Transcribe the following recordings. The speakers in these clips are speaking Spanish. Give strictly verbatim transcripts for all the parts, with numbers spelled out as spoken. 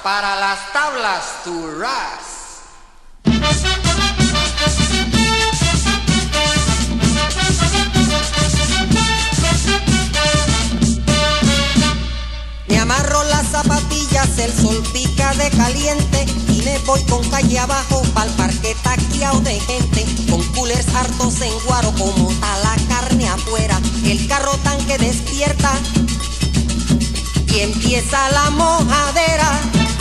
para las tablas turras. Me amarro las zapatillas, el sol pica de caliente y me voy con calle abajo pa'l parque taquiao de gente, con coolers hartos en guaro como está la carne afuera. El carro tanque despierta y empieza la mojadera.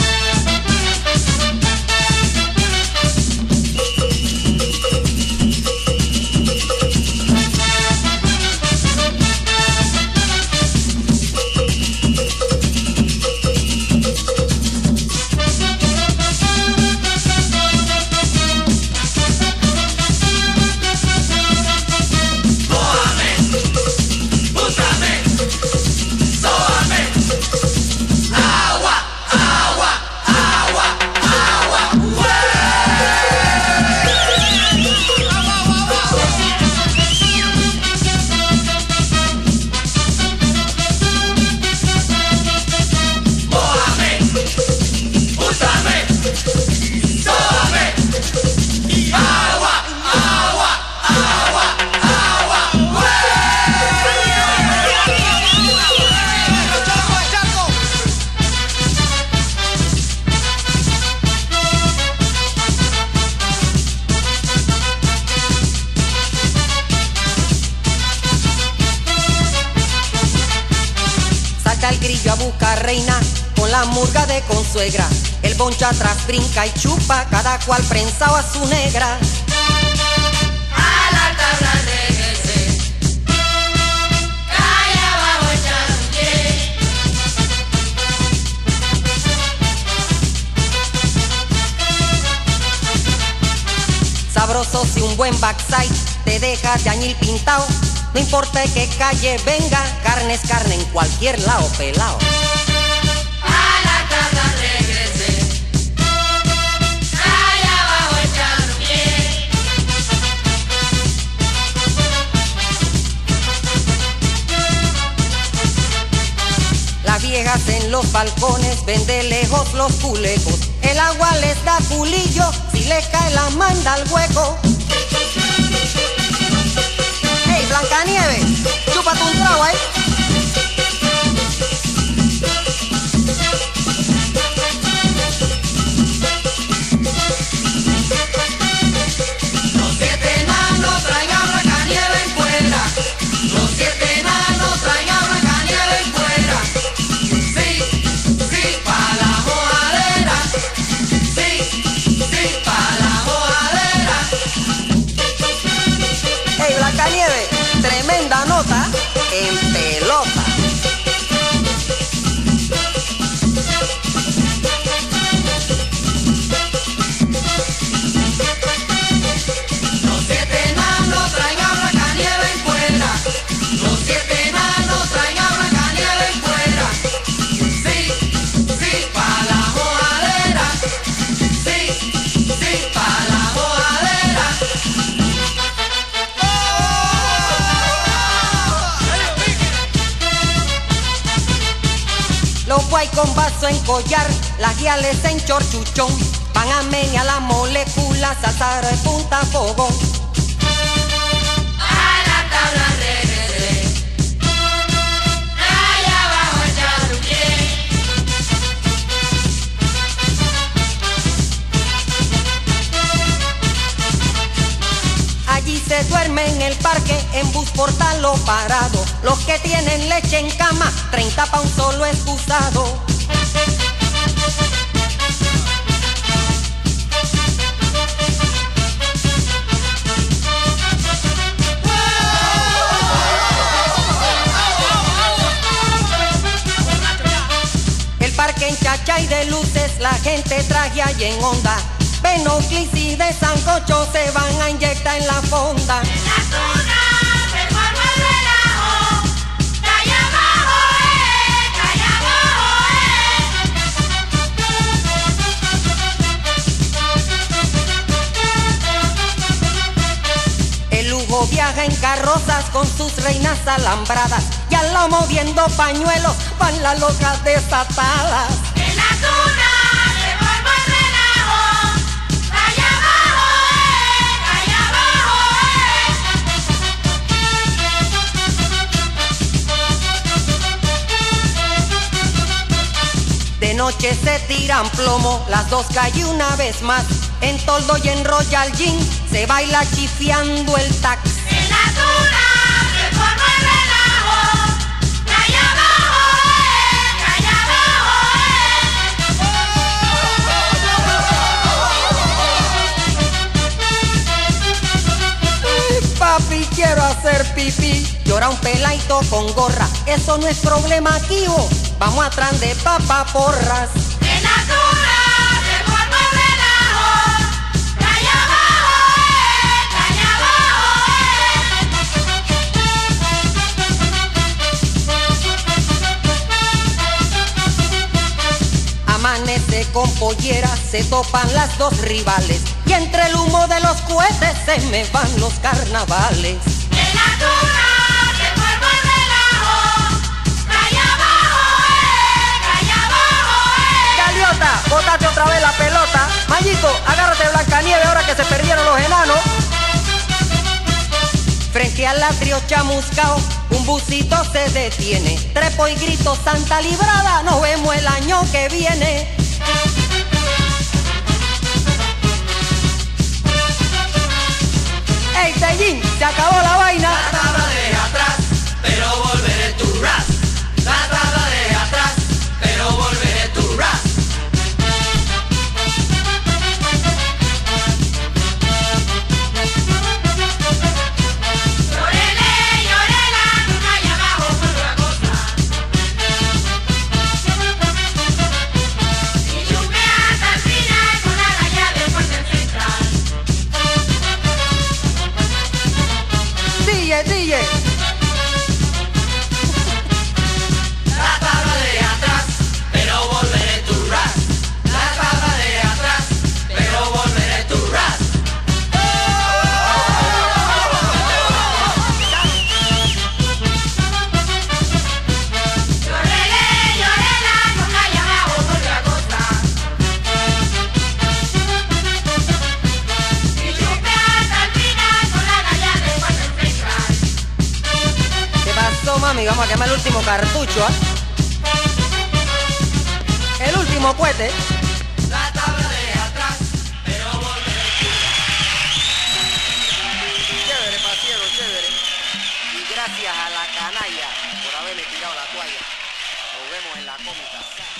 El grillo a buscar reina con la murga de consuegra. El boncha atrás brinca y chupa, cada cual prensado a su negra. A la tabla réguese, calle abajo echar un pie. Sabroso si un buen backside te deja de añil pintao. No importa de qué calle venga, carne es carne en cualquier lado, pelao. A la tabla réguese, calle abajo echar un pie. Las viejas en los balcones ven de lejos los culecos. El agua les da culillo, si les cae la manda al hueco. Hey, Blancanieves, chúpate un trago ahí. Los siete enanos traen a Blancanieves en cuera. Los siete enanos traen a Blancanieves en cuera. Sí, sí, pa' la mojadera. Sí, sí, pa' la mojadera. Hey, Blancanieves, tremenda nota en pelota. Los siete enanos traen a Blancanieves en cuera. Los siete enanos traen a Blancanieves en cuera. Sí, sí, pa' la mojadera. Sí, sí, pa' la mojadera. Los guay con vaso en collar, las guiales en chorchuchón, van a meñar las moléculas, azar de punta fogón. A la tabla réguese, calle abajo echar un pie. Allí se duerme en el parque, en bus portal o parado. Los que tienen leche en cama, treinta pa' un solo excusado. El parque en Chachay de luces, la gente traje y en onda. Benoclis y de sancocho se van a inyectar en la fonda. En la zona se forma el relajo. Calle abajo, eh, calle abajo, eh. El lujo viaja en carrozas con sus reinas alambradas y al lado moviendo pañuelos van las locas desatadas. En la zona De noche se tiran plomo, las dos calle una vez más. En Toldo y en Royal Jean se baila chifiando el tax. En la tuna se forma el relajo, calle abajo, eh, calle abajo, eh. Papi, quiero hacer pipí. Llora un peladito con gorra, eso no es problema aquí, oh. Vamos atrás de papa porras. en la tuna se forma el relajo, calle abajo, eh, calle abajo, eh. Amanece con pollera, se topan las dos rivales y entre el humo de los cohetes se me van los carnavales. En la tuna se forma el relajo, calle abajo, eh, calle abajo, eh. Galiota, bótate otra vez la pelota. Mayito, agárrate Blancanieves ahora que se perdieron los enanos. Frente al atrio chamuscao, un busito se detiene. Trepo y grito, Santa Librada, nos vemos el año que viene. ¡Ey, Tellín! ¡Se acabó la vaina! La tabla de atrás, pero volveré tu ras. La tabla de atrás, pero volveré tu ras. Llorele, llorela, nunca y abajo vuelve a costa. Y chupea hasta el final con la raya del puente central. D J, D J. La tabla de atrás, pero volveré tu ras. La tabla de atrás, pero volveré tu ras. Llorele, llorela, con calle abajo vuelve a costa. Y chupea hasta el final con la raya del puente central. ¿Qué pasó, mami? Vamos a quemar el último cartucho, ¿ah? El último cohete. La tabla de atrás, pero volveré tu ras. Chévere, pasiero, chévere. Y gracias a la canalla por haberle tirado la toalla. Nos vemos en la cómica.